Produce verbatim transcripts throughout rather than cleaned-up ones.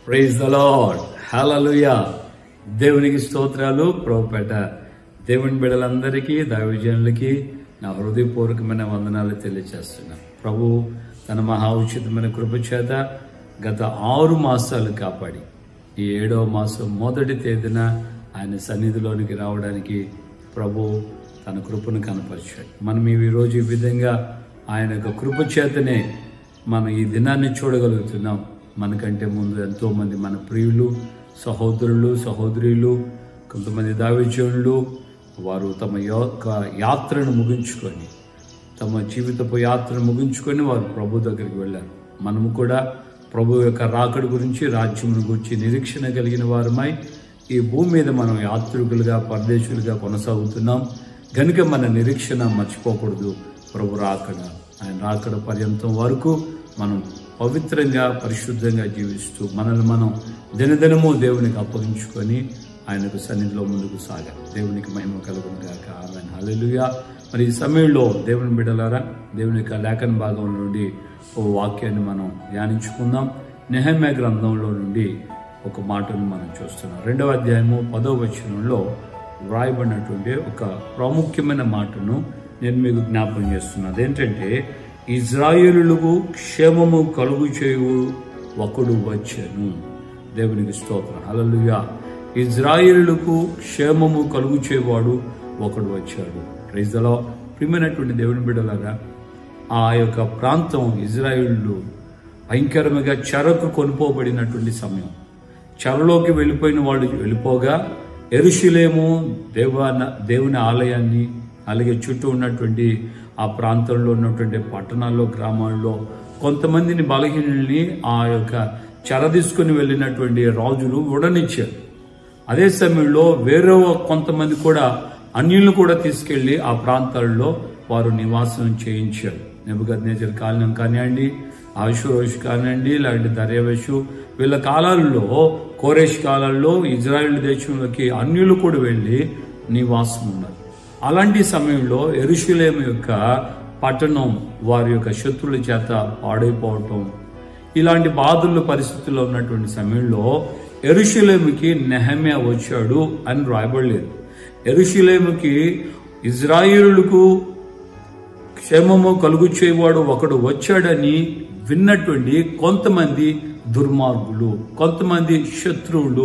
Praise the lord, హల్లెలూయా. దేవునికి స్తోత్రాలు. ప్రభుపేట దేవుని బిడ్డలందరికీ, దైవజనులకి నా హృదయపూర్వకమైన వందనాలు తెలియజేస్తున్నాను. ప్రభు తన మహా ఉచితమైన కృప చేత గత ఆరు మాసాలు కాపాడి ఈ ఏడవ మాసం మొదటి తేదీన ఆయన సన్నిధిలోనికి రావడానికి ప్రభు తన కృపను కనపరిచాడు. మనం ఈ రోజు ఈ విధంగా ఆయన యొక్క కృప చేతనే మనం ఈ దినాన్ని చూడగలుగుతున్నాం. మనకంటే ముందు ఎంతో మంది మన ప్రియులు, సహోదరులు, సహోదరులు, కొంతమంది దైవజనులు వారు తమ యొక్క యాత్రను ముగించుకొని తమ జీవితపు యాత్రను ముగించుకొని వారు ప్రభు దగ్గరికి వెళ్ళారు. మనము కూడా ప్రభు యొక్క రాకడ గురించి, రాజ్యమును గురించి నిరీక్షణ కలిగిన వారమై ఈ భూమి మీద మనం యాత్రికులుగా, పరదేశులుగా కొనసాగుతున్నాం. కనుక మన నిరీక్షణ మర్చిపోకూడదు. ప్రభు రాకడ, ఆయన రాకడ పర్యంతం వరకు మనం పవిత్రంగా, పరిశుద్ధంగా జీవిస్తూ మనల్ని మనం దినదినము దేవునికి అప్పగించుకొని ఆయనకు సన్నిధిలో ముందుకు సాగాలి. దేవునికి మహిమ కలుగును గాక. ఆమేన్, హల్లెలూయా. మరి ఈ సమయంలో దేవుని బిడ్డలారా, దేవుని యొక్క లేఖన భాగం నుండి ఓ వాక్యాన్ని మనం ధ్యానించుకుందాం. నెహెమ్యా గ్రంథంలో నుండి ఒక మాటను మనం చూస్తున్నాం. రెండవ అధ్యాయము పదవ వచనంలో వ్రాయబడినటువంటి ఒక ప్రాముఖ్యమైన మాటను నేను మీకు జ్ఞాపకం చేస్తున్నాను. అదేంటంటే, ఇజ్రాయేలులకు క్షేమము కలుగు చేయు ఒకడు వచ్చెను. దేవునికి స్తోత్రం, హల్లెలూయా. ఇజ్రాయేలులకు క్షేమము కలుగు చేయవాడు ఒకడు వచ్చాడు. Praise the Lord. ప్రియమైనటువంటి దేవుని బిడ్డలారా, ఆ యొక్క ప్రాంతం ఇజ్రాయేలు భయంకరంగా చెరకు కొనుపోబడినటువంటి సమయం. చెరలోకి వెళ్ళిపోయిన వాళ్ళు వెళ్ళిపోగా యెరూషలేము దేవాన దేవుని ఆలయాన్ని, అలాగే చుట్టూ ఉన్నటువంటి ఆ ప్రాంతంలో ఉన్నటువంటి పట్టణాల్లో, గ్రామాల్లో కొంతమందిని బలహీనుల్ని ఆ యొక్క చెర తీసుకుని వెళ్ళినటువంటి రాజులు ఉడనిచ్చారు. అదే సమయంలో వేరే కొంతమంది కూడా అన్యులను కూడా తీసుకెళ్లి ఆ ప్రాంతాల్లో వారు నివాసం చేయించారు. నెబుకద్నెజర్ కాలం కానివ్వండి, అహష్వేరోషు కానివ్వండి, లేదంటే దర్యావేషు, వీళ్ళ కాలాల్లో, కోరేష్ కాలాల్లో ఇజ్రాయెల్ దేశంలోకి అన్యులు కూడా వెళ్ళి నివాసం ఉన్నారు. అలాంటి సమయంలో యెరూషలేము యొక్క పట్టణం వారి యొక్క శత్రువుల చేత పాడైపోవటం, ఇలాంటి బాధల పరిస్థితుల్లో ఉన్నటువంటి సమయంలో యెరూషలేముకి నెహెమ్యా వచ్చాడు అని రాయబడలేదు. యెరూషలేముకి ఇజ్రాయేలులకు క్షేమము కలుగు చేయవాడు ఒకడు వచ్చాడని విన్నటువంటి కొంతమంది దుర్మార్గులు, కొంతమంది శత్రువులు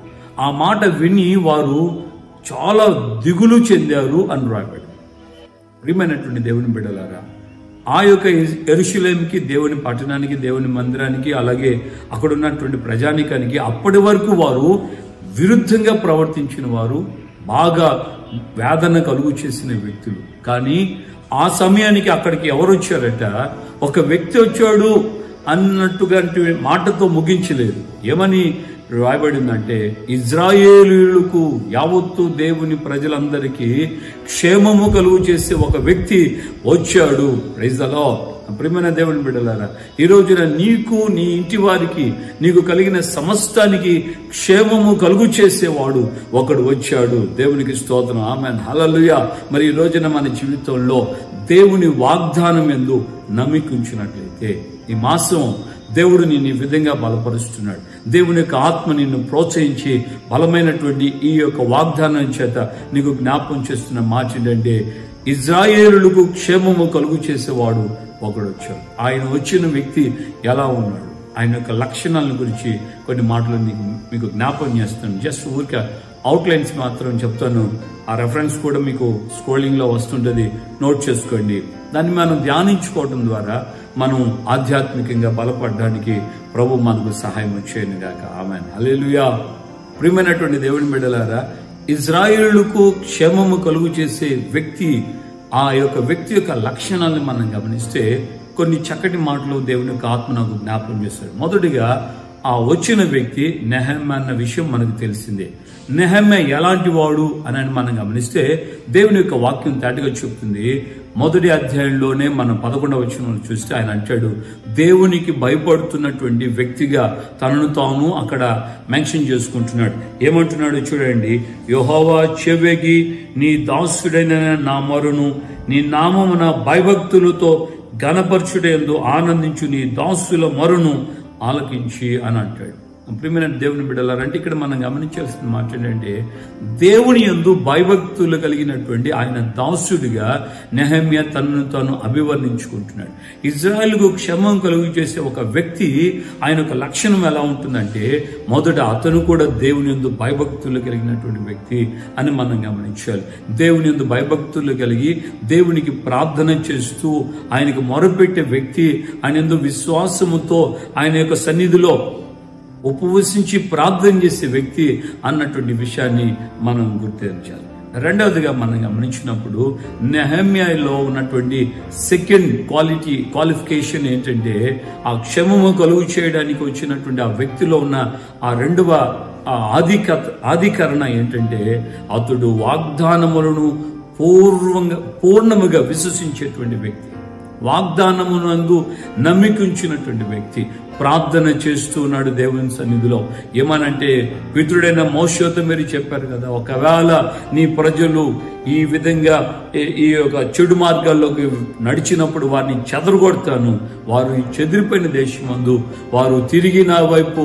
ఆ మాట విని వారు చాలా దిగులు చెందారు అని రాయబడి. ప్రియమైనటువంటి దేవుని బిడ్డలారా, ఆ యొక్క యెరూషలేముకి, దేవుని పట్టణానికి, దేవుని మందిరానికి, అలాగే అక్కడ ఉన్నటువంటి ప్రజానికానికి అప్పటి వరకు వారు విరుద్ధంగా ప్రవర్తించిన వారు, బాగా వేదన కలుగు చేసిన వ్యక్తులు. కానీ ఆ సమయానికి అక్కడికి ఎవరు వచ్చారట? ఒక వ్యక్తి వచ్చాడు అన్నట్టుగా మాటతో ముగించలేదు. ఏమని రాయబడిందంటే, ఇజ్రాయేలీయులకు, యావత్తు దేవుని ప్రజలందరికీ క్షేమము కలుగు చేసే ఒక వ్యక్తి వచ్చాడు. Praise the Lord. ప్రియమైన దేవుని బిడ్డలారా, ఈ రోజున నీకు, నీ ఇంటి వారికి, నీకు కలిగిన సమస్తానికి క్షేమము కలుగు చేసేవాడు ఒకడు వచ్చాడు. దేవునికి స్తోత్రం, ఆమేన్, హల్లెలూయా. మరి ఈ రోజున మన జీవితంలో దేవుని వాగ్దానం యందు నమ్మిక ఉంచినట్లయితే ఈ మాసం దేవుడు నిన్ను ఈ విధంగా బలపరుస్తున్నాడు. దేవుని యొక్క ఆత్మ నిన్ను ప్రోత్సహించి బలమైనటువంటి ఈ యొక్క వాగ్దానం చేత నీకు జ్ఞాపకం చేస్తున్న మాట ఏంటంటే, ఇజ్రాయేలులకు క్షేమము కలుగు చేసేవాడు ఒకడు వచ్చాడు. ఆయన వచ్చిన వ్యక్తి ఎలా ఉన్నాడు, ఆయన యొక్క లక్షణాల గురించి కొన్ని మాటలు నీకు మీకు జ్ఞాపకం చేస్తాను. జస్ట్ ఊరికే అవుట్లైన్స్ మాత్రం చెప్తాను. ఆ రెఫరెన్స్ కూడా మీకు స్క్రోలింగ్ లో వస్తుంటది, నోట్ చేసుకోండి. దాన్ని మనం ధ్యానించుకోవడం ద్వారా మనం ఆధ్యాత్మికంగా బలపడడానికి ప్రభు మనకు సహాయం చేయను గాక. ఆమేన్, హల్లెలూయా. ప్రియమైనటువంటి దేవుని బిడ్డలారా, ఇజ్రాయేలులకు క్షేమము కలుగు చేసే వ్యక్తి, ఆ యొక్క వ్యక్తి యొక్క లక్షణాలను మనం గమనిస్తే కొన్ని చక్కటి మాటలు దేవుని యొక్క ఆత్మ నాకు జ్ఞాపకం చేశాడు. మొదటిగా ఆ వచ్చిన వ్యక్తి నెహెమ్యా అన్న విషయం మనకు తెలిసిందే. నెహెమ్యా ఎలాంటి వాడు అని మనం గమనిస్తే దేవుని యొక్క వాక్యం తేటగా చెప్తుంది. మొదటి అధ్యాయంలోనే మనం పదకొండవ వచనంలో చూస్తే ఆయన అంటాడు, దేవునికి భయపడుతున్నటువంటి వ్యక్తిగా తనను తాను అక్కడ మెన్షన్ చేసుకుంటున్నాడు. ఏమంటున్నాడు చూడండి, యెహోవా చెవికి నీ దాసుడైన నా మొరను నీ నామమున భయభక్తులతో ఘనపరచుటయందు ఆనందించు నీ దాసుల మొరను ఆలకించి అని అంటాడు. ప్రియమైన దేవుని బిడ్డలారా, అంటే ఇక్కడ మనం గమనించాల్సిన మాట ఏంటంటే, దేవుని యందు భయభక్తులు కలిగినటువంటి ఆయన దాసుడిగా నెహెమ్యా తనను తాను అభివర్ణించుకుంటున్నాడు. ఇజ్రాయెల్కు క్షేమం కలుగు చేసే ఒక వ్యక్తి ఆయన యొక్క లక్షణం ఎలా ఉంటుందంటే, మొదట అతను కూడా దేవుని యందు భయభక్తులు కలిగినటువంటి వ్యక్తి అని మనం గమనించాలి. దేవుని యందు భయభక్తులు కలిగి దేవునికి ప్రార్థన చేస్తూ ఆయనకు మొరపెట్టే వ్యక్తి, ఆయన యందు విశ్వాసముతో ఆయన యొక్క సన్నిధిలో ఉపవసించి ప్రార్థన చేసే వ్యక్తి అన్నటువంటి విషయాన్ని మనం గుర్తించాలి. రెండవదిగా మనం గమనించినప్పుడు నెహెమ్యాలో ఉన్నటువంటి సెకండ్ క్వాలిటీ క్వాలిఫికేషన్ ఏంటంటే, ఆ క్షేమము కలుగు చేయడానికి వచ్చినటువంటి ఆ వ్యక్తిలో ఉన్న ఆ రెండవ ఆధిక ఆధికరణ ఏంటంటే, అతడు వాగ్దానములను పూర్వంగా పూర్ణముగా విశ్వసించేటువంటి వ్యక్తి, వాగ్దానమునందు నమ్మికుంచినటువంటి వ్యక్తి. ప్రార్థన చేస్తూ ఉన్నాడు దేవుని సన్నిధిలో. ఏమనంటే, పితృడైన మోషేతో మీరు చెప్పారు కదా, ఒకవేళ నీ ప్రజలు ఈ విధంగా ఈ యొక్క చెడు మార్గాల్లోకి నడిచినప్పుడు వారిని చెదరగొడతాను, వారు ఈ చెదిరిపోయిన దేశమందు వారు తిరిగి నా వైపు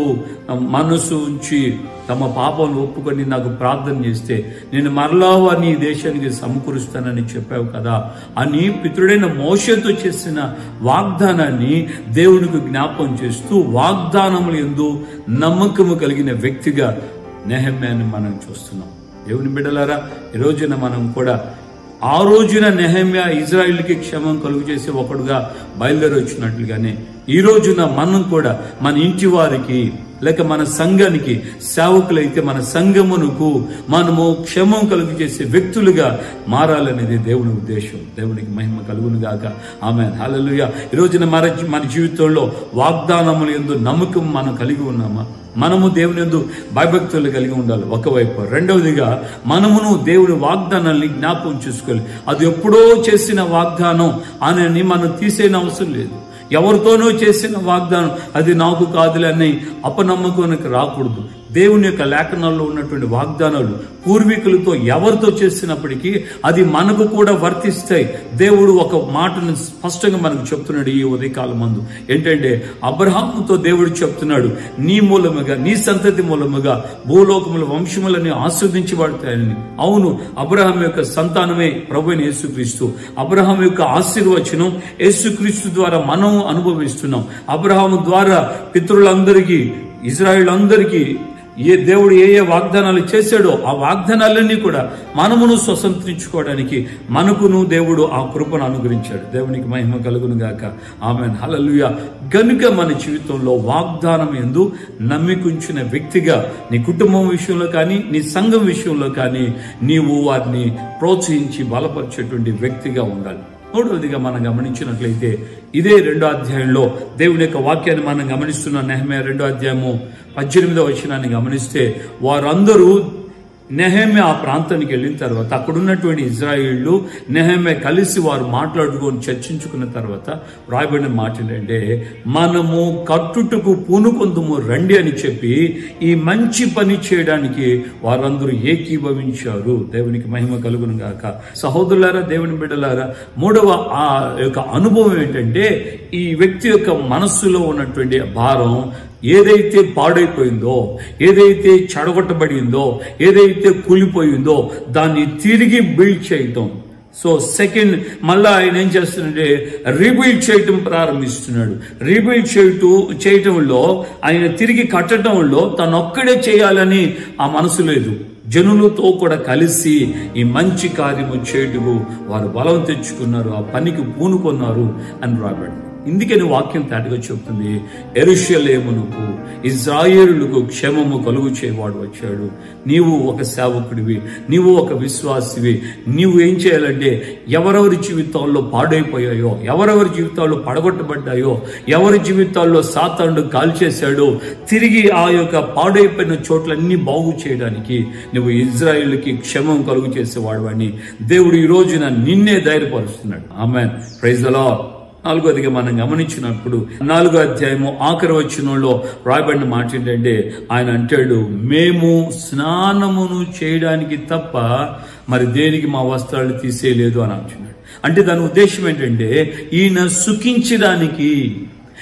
మనసు ఉంచి తమ పాపను ఒప్పుకొని నాకు ప్రార్థన చేస్తే నేను మరలా వారిని ఈ దేశానికి సమకూరుస్తానని చెప్పావు కదా అని పితృడైన మోషేతో చేసిన వాగ్దానాన్ని దేవునికి జ్ఞాపకం చేస్తూ వాగ్దానములు యందు నమ్మకము కలిగిన వ్యక్తిగా నెహెమ్యాని మనం చూస్తున్నాం. దేవుని బిడ్డలారా, ఈ రోజున మనం కూడా ఆ రోజున నెహెమ్యా ఇజ్రాయిల్కి క్షేమం కలుగు చేసే ఒకడుగా బయలుదేరి వచ్చినట్లుగానే ఈ రోజున మనం కూడా మన ఇంటి వారికి లేక మన సంఘానికి సేవకులైతే మన సంఘమునకు మనము క్షేమం కలుగు చేసే వ్యక్తులుగా మారాలనేది దేవుని ఉద్దేశం. దేవునికి మహిమ కలుగును గాక. ఆమేన్. హల్లెలూయా. ఈ రోజున మన మన జీవితంలో వాగ్దానముల యందు నమ్మకం మనం కలిగి ఉన్నామా? మనము దేవుని యందు భయభక్తులు కలిగి ఉండాలి ఒకవైపు. రెండవదిగా మనమును దేవుని వాగ్దానాన్ని జ్ఞాపకం చేసుకోవాలి. అది ఎప్పుడో చేసిన వాగ్దానం అని మనం తీసేయని అవసరం లేదు. ఎవరితోనో చేసిన వాగ్దానం అది నాకు కాదులే అని అపనమ్మకానికి రాకూడదు. దేవుని యొక్క లేఖనాల్లో ఉన్నటువంటి వాగ్దానాలు పూర్వీకులతో ఎవరితో చేసినప్పటికీ అది మనకు కూడా వర్తిస్తాయి. దేవుడు ఒక మాటను స్పష్టంగా మనకు చెప్తున్నాడు ఈ ఉదయకాలం మందు. ఏంటంటే, అబ్రహాముతో దేవుడు చెప్తున్నాడు, నీ మూలముగా నీ సంతతి మూలముగా భూలోకముల వంశములని ఆస్వాదించబడతాయని. అవును, అబ్రహాం యొక్క సంతానమే ప్రభువైన యేసుక్రీస్తు. అబ్రహాం యొక్క ఆశీర్వచనం యేసుక్రీస్తు ద్వారా మనం అనుభవిస్తున్నాం. అబ్రహాము ద్వారా పితరులందరికీ, ఇజ్రాయేల్ అందరికీ ఏ దేవుడు ఏ ఏ వాగ్దానాలు చేశాడో ఆ వాగ్దానాలన్నీ కూడా మనమును స్వతంత్రించుకోవడానికి మనకును దేవుడు ఆ కృపను అనుగ్రహించాడు. దేవునికి మహిమ కలుగును గాక. ఆమేన్. హల్లెలూయా. గనుక మన జీవితంలో వాగ్దానం యందు నమ్మికుంచిన వ్యక్తిగా నీ కుటుంబం విషయంలో కానీ నీ సంఘం విషయంలో కానీ నీవు వారిని ప్రోత్సహించి బలపరిచేటువంటి వ్యక్తిగా ఉండాలి. మూడవదిగా మనం గమనించినట్లయితే ఇదే రెండో అధ్యాయంలో దేవుని యొక్క వాక్యాన్ని మనం గమనిస్తున్న నెహెమ్యా రెండో అధ్యాయము పద్దెనిమిదో వచనాన్ని గమనిస్తే, వారందరూ నెహెమ్యా ఆ ప్రాంతానికి వెళ్ళిన తర్వాత అక్కడున్నటువంటి ఇజ్రాయిళ్ళు నెహెమ్యా కలిసి వారు మాట్లాడుకొని చర్చించుకున్న తర్వాత రాయబడిన మాటలు అంటే, మనము కట్టుటకు పూనుకొందుము రండి అని చెప్పి ఈ మంచి పని చేయడానికి వారందరూ ఏకీభవించారు. దేవునికి మహిమ కలుగును గాక. సహోదరులారా, దేవుని బిడ్డలారా, మూడవ ఆ యొక్క అనుభవం ఏంటంటే, ఈ వ్యక్తి యొక్క మనస్సులో ఉన్నటువంటి భారం ఏదైతే పాడైపోయిందో, ఏదైతే చెడగొట్టబడిందో, ఏదైతే కూలిపోయిందో దాన్ని తిరిగి బిల్డ్ చేయటం. సో సెకండ్ మళ్ళా ఆయన ఏం చేస్తున్నాడంటే రీబిల్డ్ చేయటం ప్రారంభిస్తున్నాడు. రీబిల్డ్ చేయటం చేయటంలో ఆయన తిరిగి కట్టడంలో తనొక్కడే చేయాలని ఆ మనసు లేదు. జనులతో కూడా కలిసి ఈ మంచి కార్యము చేయుటకు వారు బలం తెచ్చుకున్నారు, ఆ పనికి పూనుకొన్నారు అని రాబడి. ఇందుకని వాక్యం తేటగా చెప్తుంది, యెరూషలేమునకు ఇశ్రాయేలులకు క్షేమము కలుగు చేయవాడు వచ్చాడు. నీవు ఒక సేవకుడివి, నీవు ఒక విశ్వాసివి. నీవు ఏం చేయాలంటే ఎవరెవరి జీవితాల్లో పాడైపోయాయో, ఎవరెవరి జీవితాల్లో పడగొట్టబడ్డాయో, ఎవరి జీవితాల్లో సాతానుడు కాల్చేశాడో తిరిగి ఆ యొక్క పాడైపోయిన చోట్లన్నీ బాగు చేయడానికి నువ్వు ఇజ్రాయేలుకి క్షేమం కలుగు చేసేవాడు అని దేవుడు ఈ రోజున నిన్నే ధైర్యపరుస్తున్నాడు. ఆమేన్. Praise the Lord. నాలుగోదిగా మనం గమనించినప్పుడు నాలుగో అధ్యాయము ఆఖరి వచనంలో రాయబడిన మాట ఏంటంటే, ఆయన అంటాడు, మేము స్నానమును చేయడానికి తప్ప మరి దేనికి మా వస్త్రాలు తీసేయలేదు అని అంటున్నాడు. అంటే దాని ఉద్దేశం ఏంటంటే, ఈయన సుఖించడానికి,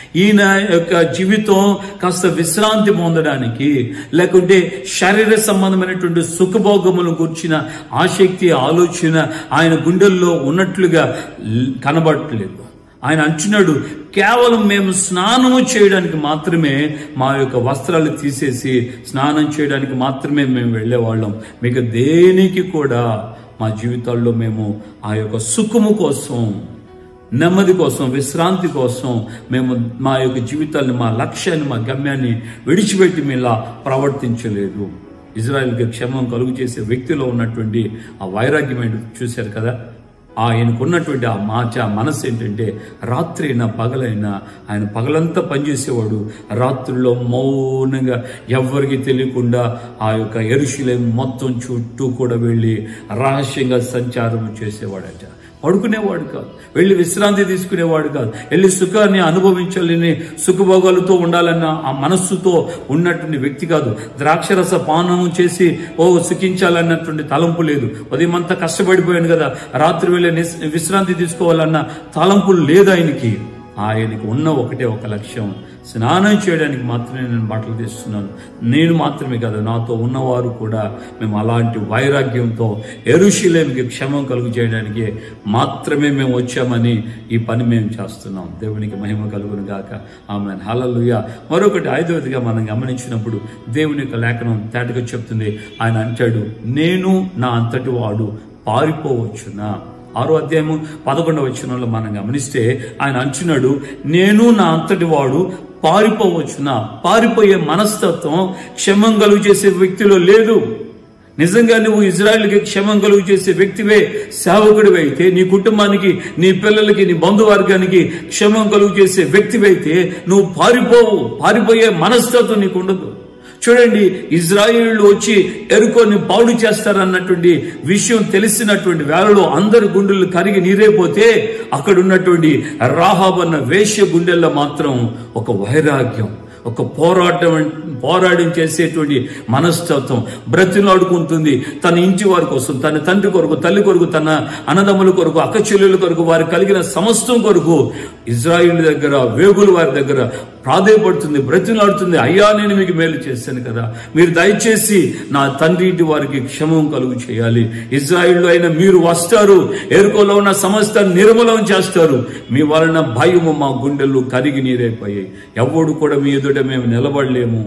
ఈయన యొక్క జీవితం కాస్త విశ్రాంతి పొందడానికి, లేకుంటే శారీర సంబంధమైనటువంటి సుఖభోగములను కూర్చిన ఆసక్తి ఆలోచన ఆయన గుండెల్లో ఉన్నట్లుగా కనబడట్లేదు. ఆయన అంటున్నాడు, కేవలం మేము స్నానము చేయడానికి మాత్రమే మా యొక్క వస్త్రాలు తీసేసి స్నానం చేయడానికి మాత్రమే మేము వెళ్ళేవాళ్ళం. మీకు దేనికి కూడా మా జీవితాల్లో మేము ఆ యొక్క సుఖము కోసం, నెమ్మది కోసం, విశ్రాంతి కోసం మేము మా యొక్క జీవితాన్ని, మా లక్ష్యాన్ని, మా గమ్యాన్ని విడిచిపెట్టి మేము ఇలా ప్రవర్తించలేదు. ఇజ్రాయెల్కి క్షేమం కలుగు చేసే వ్యక్తిలో ఉన్నటువంటి ఆ వైరాగ్యం ఏంటి చూశారు కదా. ఆయనకున్నటువంటి ఆ మాచ మనసు ఏంటంటే, రాత్రి అయినా పగలైనా ఆయన పగలంతా పనిచేసేవాడు, రాత్రుల్లో మౌనంగా ఎవ్వరికి తెలియకుండా ఆ యొక్క యెరూషలేము మొత్తం చుట్టూ కూడా వెళ్ళి రహస్యంగా సంచారం చేసేవాడట. పడుకునేవాడు కాదు, వెళ్ళి విశ్రాంతి తీసుకునేవాడు కాదు, వెళ్ళి సుఖాన్ని అనుభవించాలని, సుఖభోగాలతో ఉండాలన్న ఆ మనస్సుతో ఉన్నటువంటి వ్యక్తి కాదు. ద్రాక్షరస పానం చేసి ఓ సుఖించాలన్నటువంటి తలంపు లేదు. ఉదయమంతా కష్టపడిపోయాను కదా, రాత్రి వెళ్ళి విశ్రాంతి తీసుకోవాలన్న తలంపులు లేదు ఆయనకి. ఆయనకు ఉన్న ఒకటే ఒక లక్ష్యం, స్నానం చేయడానికి మాత్రమే నేను బట్టలు తీస్తున్నాను. నేను మాత్రమే కాదు, నాతో ఉన్నవారు కూడా మేము అలాంటి వైరాగ్యంతో యెరూషలేముకి క్షేమం కలుగు చేయడానికి మాత్రమే మేము వచ్చామని ఈ పని మేము చేస్తున్నాం. దేవునికి మహిమ కలుగును గాక. ఆమేన్. హల్లెలూయా. మరొకటి ఐదవదిగా మనం గమనించినప్పుడు దేవుని యొక్క లేఖనం తేటగా చెప్తుంది. ఆయన అంటాడు, నేను నా అంతటి వాడు పారిపోవచ్చునా. ఆరో అధ్యాయము పదకొండవ వచనంలో మనం గమనిస్తే ఆయన అంటున్నాడు, నేను నా అంతటి వాడు పారిపోవచ్చునా. పారిపోయే మనస్తత్వం క్షేమం కలుగు చేసే వ్యక్తిలో లేదు. నిజంగా నువ్వు ఇజ్రాయెల్కి క్షేమం కలుగు చేసే వ్యక్తివే, సేవకుడివి అయితే, నీ కుటుంబానికి, నీ పిల్లలకి, నీ బంధువర్గానికి క్షేమం కలుగు చేసే వ్యక్తివైతే నువ్వు పారిపోవు. పారిపోయే మనస్తత్వం నీకు ఉండదు. చూడండి, ఇజ్రాయేళ్లు వచ్చి ఎరుకోని పాడు చేస్తారన్నటువంటి విషయం తెలిసినటువంటి వేళలో అందరి గుండెలు కరిగి నీరైపోతే, అక్కడ ఉన్నటువంటి రాహాబ్ అన్న వేశ్య గుండెల్లో మాత్రం ఒక వైరాగ్యం, ఒక పోరాటం పోరాటం చేసేటువంటి మనస్తత్వం బ్రతిలాడుకుంటుంది. తన ఇంటి వారి కోసం, తన తండ్రి కొరకు, తల్లి కొరకు, తన అన్నదమ్ముల కొరకు, అక్క చెల్లెల కొరకు, వారి కలిగిన సమస్తం కొరకు ఇజ్రాయిల్ దగ్గర, వేగులు వారి దగ్గర ప్రాధేయపడుతుంది, బ్రతిలాడుతుంది. అయ్యా, నేను మీకు మేలు చేశాను కదా, మీరు దయచేసి నా తండ్రి ఇంటి వారికి క్షేమం కలుగు చేయాలి. ఇజ్రాయిల్లో అయినా మీరు వస్తారు, ఎరుకోలో ఉన్న సమస్తాన్ని నిర్మూలన చేస్తారు. మీ వలన భయము మా గుండెల్లో కరిగి నీరైపోయాయి, ఎవడు కూడా మీ ఎదుట మేము నిలబడలేము.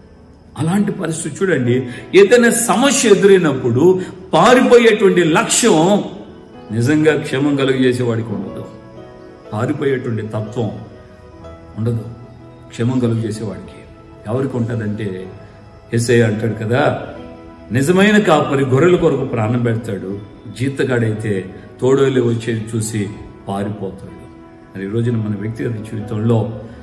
అలాంటి పరిస్థితి చూడండి. ఏదైనా సమస్య ఎదురైనప్పుడు పారిపోయేటువంటి లక్ష్యం నిజంగా క్షేమం కలుగజేసేవాడికి ఉండదు. పారిపోయేటువంటి తత్వం ఉండదు క్షేమం కలుగు చేసేవాడికి. ఎవరికి ఉంటుందంటే, యేసయ్య అంటాడు కదా, నిజమైన కాపరి గొర్రెల కొరకు ప్రాణం పెడతాడు, జీతగాడైతే తోడేలు వచ్చేది చూసి పారిపోతాడు. మరి ఈ రోజున మన వ్యక్తిగత జీవితంలో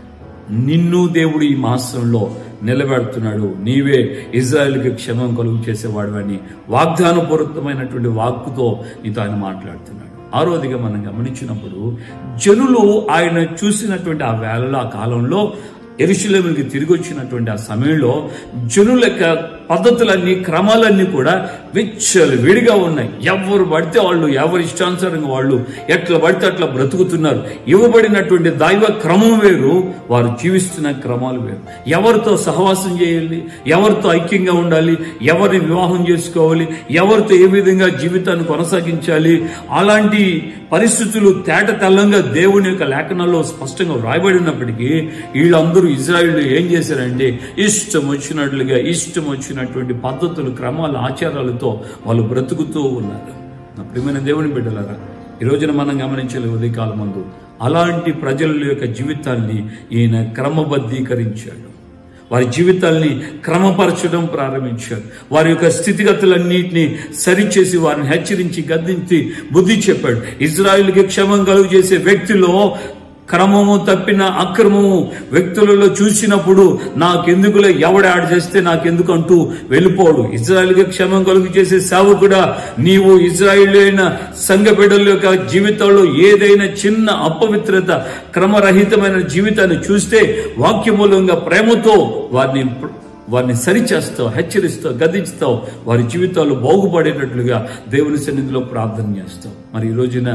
నిన్ను దేవుడు ఈ మాసంలో నిలబెడుతున్నాడు. నీవే ఇజ్రాయెల్కి క్షేమం కలుగు చేసేవాడు అని వాగ్దానపూర్వకమైనటువంటి వాక్కుతో నీతో ఆయన మాట్లాడుతున్నాడు. ఆరోదిగా మనం గమనించినప్పుడు జనులు ఆయన చూసినటువంటి ఆ వేళలో, ఆ కాలంలో యెరూషలేముకి తిరిగి వచ్చినటువంటి ఆ సమయంలో జనుల యొక్క పద్ధతులన్నీ, క్రమాలన్నీ కూడా విచ్చలు విడిగా ఉన్నాయి. ఎవరు పడితే వాళ్ళు, ఎవరి ఇష్టానుసారంగా వాళ్ళు ఎట్లా పడితే అట్లా బ్రతుకుతున్నారు. ఇవ్వబడినటువంటి దైవ క్రమం వేరు, వారు జీవిస్తున్న క్రమాలు వేరు. ఎవరితో సహవాసం చేయాలి, ఎవరితో ఐక్యంగా ఉండాలి, ఎవరిని వివాహం చేసుకోవాలి, ఎవరితో ఏ విధంగా జీవితాన్ని కొనసాగించాలి, అలాంటి పరిస్థితులు తేట తెల్లంగా దేవుని యొక్క లేఖనాల్లో స్పష్టంగా వ్రాయబడినప్పటికీ వీళ్ళందరూ ఇజ్రాయిల్ ఏం చేశారంటే, ఇష్టం వచ్చినట్లుగా, ఇష్టం వచ్చినటువంటి పద్ధతులు, క్రమాలు, ఆచారాలతో వాళ్ళు బ్రతుకుతూ ఉన్నారు. నా ప్రియమైన దేవుని బిడ్డలారా, ఈ రోజున మనం గమనించలే ఉదయకాలం ముందు అలాంటి ప్రజల యొక్క జీవితాన్ని ఈయన క్రమబద్ధీకరించాడు. వారి జీవితాల్ని క్రమపరచడం ప్రారంభించాడు. వారి యొక్క స్థితిగతులన్నింటినీ సరిచేసి వారిని హెచ్చరించి, గద్దించి బుద్ధి చెప్పాడు. ఇజ్రాయిల్కి క్షేమం కలుగు చేసే వ్యక్తిలో క్రమము తప్పిన అక్రమము వ్యక్తులలో చూసినప్పుడు నాకెందుకులే, ఎవడ యాడ్ చేస్తే నాకెందుకు అంటూ వెళ్ళిపోడు. ఇజ్రాయిల్కి క్షేమం కలుగు చేసే సేవకుడా, నీవు ఇజ్రాయిల్ అయిన సంఘ బిడ్డల యొక్క జీవితంలో ఏదైనా చిన్న అపవిత్రత, క్రమరహితమైన జీవితాన్ని చూస్తే వాక్యమూలంగా ప్రేమతో వారిని వారిని సరిచేస్తావు, హెచ్చరిస్తావు, గద్దిస్తావు, వారి జీవితాలు బాగుపడేటట్లుగా దేవుని సన్నిధిలో ప్రార్థన చేస్తావు. మరి ఈ రోజున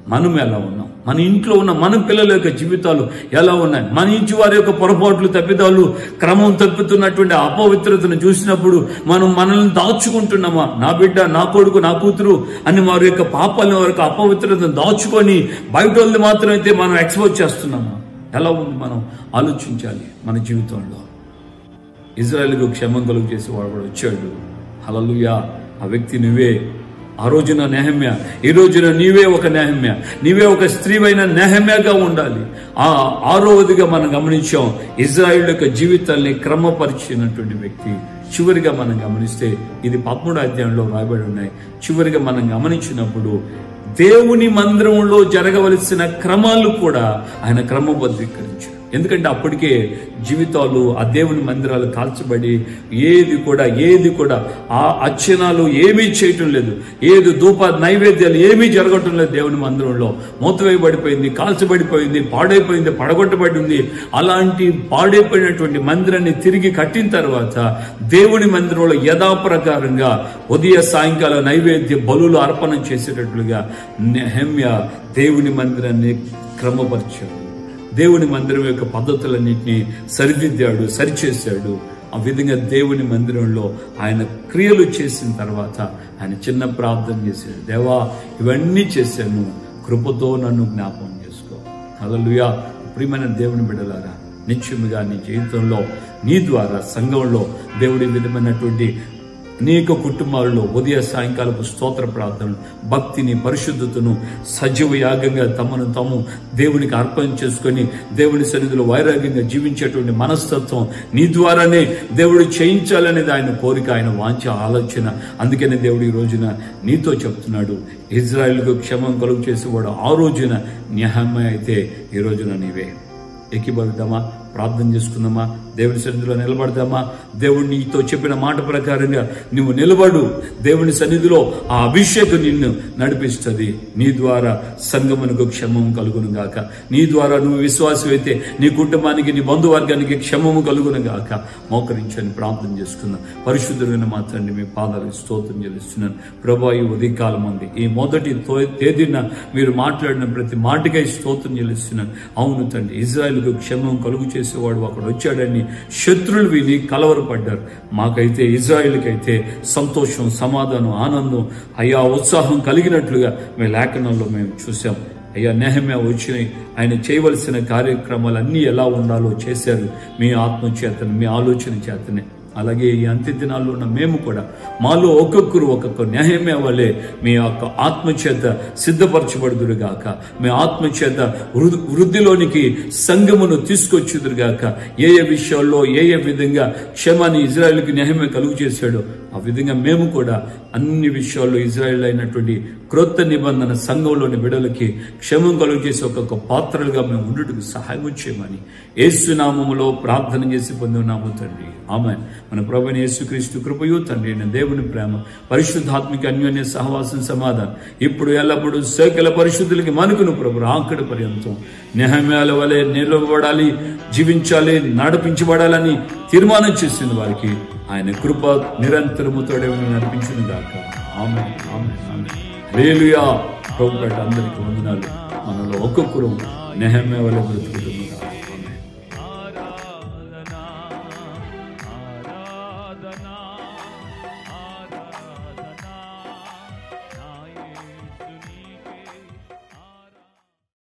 మనం ఎలా ఉన్నాం, మన ఇంట్లో ఉన్న మన పిల్లల యొక్క జీవితాలు ఎలా ఉన్నాయి, మన ఇంటి వారి యొక్క పొరపాట్లు తప్పిదాలు క్రమం తప్పుతున్నటువంటి అపవిత్రతను చూసినప్పుడు మనం మనల్ని దాచుకుంటున్నామా, నా బిడ్డ నా కొడుకు నా కూతురు అని వారి యొక్క పాపాలను వారి యొక్క అపవిత్రతను దాచుకొని బయట వాళ్ళని మాత్రమైతే మనం ఎక్స్పోజ్ చేస్తున్నామా? ఎలా ఉంది మనం ఆలోచించాలి. మన జీవితంలో ఇజ్రాయెల్కు క్షేమం కలుగు చేసి వాడు కూడా వచ్చాడు. హల్లెలూయా. ఆ వ్యక్తి నువ్వే. ఆ రోజున నెహమ్యా, ఈ రోజున నీవే ఒక నెహమ్యా, నీవే ఒక స్త్రీవైన నెహమ్యాగా ఉండాలి. ఆ ఆరోవదిగా మనం గమనించాం, ఇజ్రాయిల్ యొక్క జీవితాన్ని క్రమపరిచినటువంటి వ్యక్తి. చివరిగా మనం గమనిస్తే ఇది పదమూడో అధ్యాయంలో రాయబడి ఉన్నాయి. చివరిగా మనం గమనించినప్పుడు దేవుని మందిరంలో జరగవలసిన క్రమాలు కూడా ఆయన క్రమబద్ధీకరించాడు. ఎందుకంటే అప్పటికే జీవితాలు ఆ దేవుని మందిరాలు కాల్చబడి ఏది కూడా ఏది కూడా ఆ అర్చనాలు ఏమీ చేయటం లేదు, ఏది ధూప నైవేద్యాలు ఏమీ జరగటం లేదు. దేవుని మందిరంలో మూతవేయబడిపోయింది, కాల్చబడిపోయింది, పాడైపోయింది, పడగొట్టబడి ఉంది. అలాంటి పాడైపోయినటువంటి మందిరాన్ని తిరిగి కట్టిన తర్వాత దేవుని మందిరంలో యథాప్రకారంగా ఉదయ సాయంకాల నైవేద్య బలులు అర్పణ చేసేటట్లుగా నెహమ్యా దేవుని మందిరాన్ని క్రమపరిచాడు. దేవుని మందిరం యొక్క పద్ధతులన్నింటినీ సరిదిద్దాడు, సరిచేశాడు. ఆ విధంగా దేవుని మందిరంలో ఆయన క్రియలు చేసిన తర్వాత ఆయన చిన్న ప్రార్థన చేశాడు. దేవా, ఇవన్నీ చేశాను, కృపతో నన్ను జ్ఞాపకం చేసుకో. హల్లెలూయా. ప్రియమైన దేవుని బిడ్డలారా, నిత్యముగా నీ జీవితంలో నీ ద్వారా సంఘంలో దేవుడి విధమైనటువంటి అనేక కుటుంబాల్లో ఉదయ సాయంకాలపు స్తోత్ర ప్రార్థనలు, భక్తిని, పరిశుద్ధతను సజీవ యాగంగా తమను తాము దేవునికి అర్పణ చేసుకొని దేవుని సన్నిధిలో వైరాగ్యంగా జీవించేటువంటి మనస్తత్వం నీ ద్వారానే దేవుడు చేయించాలనేది ఆయన కోరిక, ఆయన వాంఛ, ఆలోచన. అందుకనే దేవుడు ఈ రోజున నీతో చెప్తున్నాడు, ఇజ్రాయెల్కు క్షేమం కలుగు చేసేవాడు ఆ రోజున నెహమ్యా అయితే ఈ రోజున నీవే. ఏకీభవిద్దామా? ప్రార్థన చేసుకుందామా? దేవుని సన్నిధిలో నిలబడదామా? దేవుడు నీతో చెప్పిన మాట ప్రకారంగా నువ్వు నిలబడు. దేవుని సన్నిధిలో ఆ అభిషేకం నిన్ను నడిపిస్తుంది. నీ ద్వారా సంఘమునకు క్షేమము కలుగును గాక. నీ ద్వారా నువ్వు విశ్వాసం అయితే నీ కుటుంబానికి, నీ బంధువర్గానికి క్షేమము కలుగును గాక. మోకరించని ప్రార్థన చేసుకుందాం. పరిశుద్ధులైన మా తండ్రి, మీ పాదాలకు స్తోత్రం చెల్లిస్తున్నాను. ప్రభా, ఈ ఉదయకాలం ఉంది, ఈ మొదటి తేదీన మీరు మాట్లాడిన ప్రతి మాటకై స్తోత్రం చెల్లిస్తున్నాను. అవును తండ్రి, ఇజ్రాయెల్కు క్షేమం కలుగు చేసేవాడు అక్కడ వచ్చాడని శత్రులు విని కలవరపడ్డారు. మాకైతే ఇజ్రాయిల్కైతే సంతోషం, సమాధానం, ఆనందం, అయ్యా ఉత్సాహం కలిగినట్లుగా మీ లేఖనంలో మేము చూసాం. అయ్యా, నెహమ్యా వచ్చి ఆయన చేయవలసిన కార్యక్రమాలన్నీ ఎలా ఉండాలో చేశారు మీ ఆత్మ చేతను, మీ ఆలోచన చేతనే. అలాగే ఈ అంత్య దినాల్లో ఉన్న మేము కూడా మాలో ఒక్కొక్కరు ఒక్కొక్క నెహమ్యా వలె మీ యొక్క ఆత్మచేత సిద్ధపరచబడుదురుగాక. మీ ఆత్మచేత వృద్ధిలోనికి సంఘమును తీసుకొచ్చుదురుగాక. ఏ ఏ విషయాల్లో ఏ ఏ విధంగా క్షేమాన్ని ఇజ్రాయెల్కి నెహమ్యా కలుగు చేశాడో ఆ విధంగా మేము కూడా అన్ని విషయాల్లో ఇజ్రాయెల్ అయినటువంటి క్రొత్త నిబంధన సంఘంలోని బిడ్డలకి క్షేమం కలుగు చేసి ఒక్కొక్క పాత్రలుగా మేము ఉండుటకు సహాయం చేయమని యేసు నామములో ప్రార్థన చేసి పొందున్నాము తండ్రి. ఆమేన్. మన ప్రభువైన యేసుక్రీస్తు కృపయు, తండ్రి అయిన దేవుని ప్రేమ, పరిశుద్ధాత్మిక అన్యోన్య సహవాసం, సమాధానం ఇప్పుడు ఎల్లప్పుడూ సకల పరిశుద్ధులకి మనుకును ప్రభు ఆఖరి పర్యంతం నెహమ్యాల వలె నిలబడాలి, జీవించాలి, నడిపించబడాలని తీర్మానం చేసిన వారికి ఆయన కృప నిరంతరము తోడే నడిపించును గాక. ఆమేన్, ఆమేన్, ఆమేన్. హల్లెలూయా. ప్రభువుపేట అందరికీ వందనాలు. మనలో ఒక్కొక్కరు నెహమ్యా వలె బ్రతుకుతూ